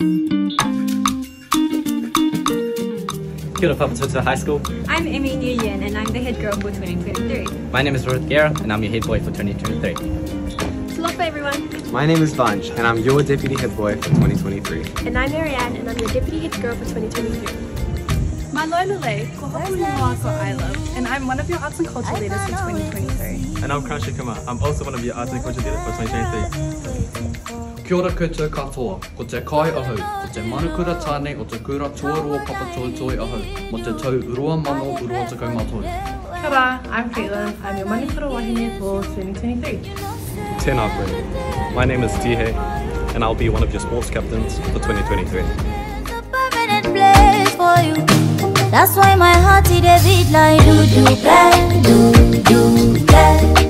Kia ora, Papatoetoe High School. I'm Amy Nguyen and I'm the head girl for 2023. My name is Ruth Guerra and I'm your head boy for 2023. Aloha everyone. My name is Vanj and I'm your deputy head boy for 2023. And I'm Marianne and I'm your deputy head girl for 2023. Malolele, ko hopuli noa ko Isla, and I'm one of your arts and culture leaders for 2023. And I'm Crunchy Kuma. I'm also one of your arts and culture leaders for 2023. Kia ora koutou katoa, ko te kai ahau, ko te manukura tāne o te kura tuarua Papatoetoe ahau, mo te tau urua mano urua te kaumātou. Kia ora, I'm Caitlin. I'm your manukura wahine for 2023. Tēnā koe. My name is Tihe, and I'll be one of your sports captains for 2023. That's why my heart is a beat like do do do do.